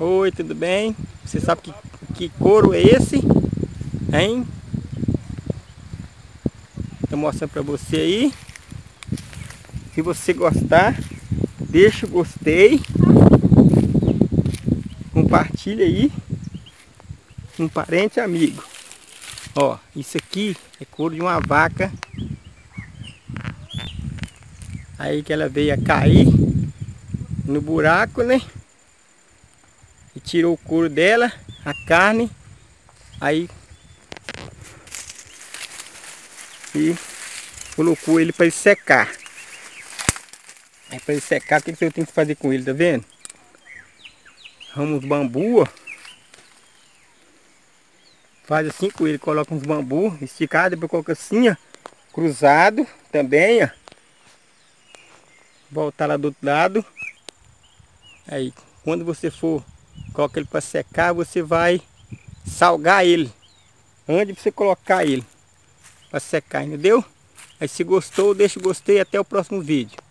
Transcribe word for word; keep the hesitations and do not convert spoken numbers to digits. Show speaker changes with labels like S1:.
S1: Oi, tudo bem? Você sabe que, que couro é esse? Hein? Tô mostrando pra você aí. Se você gostar, deixa o gostei. Compartilha aí com um parente e amigo. Ó, isso aqui é couro de uma vaca. Aí que ela veio a cair no buraco, né? E tirou o couro dela, a carne. Aí e colocou ele para ele secar. Aí para ele secar, o que, que eu tenho que fazer com ele, tá vendo? Ramos bambu, ó. Faz assim com ele, coloca uns bambu esticado, depois coloca assim, ó, cruzado também, ó. Voltar lá do outro lado. Aí, quando você for colocar ele para secar, você vai salgar ele antes de você colocar ele para secar, entendeu? Aí se gostou, deixa o gostei, até o próximo vídeo.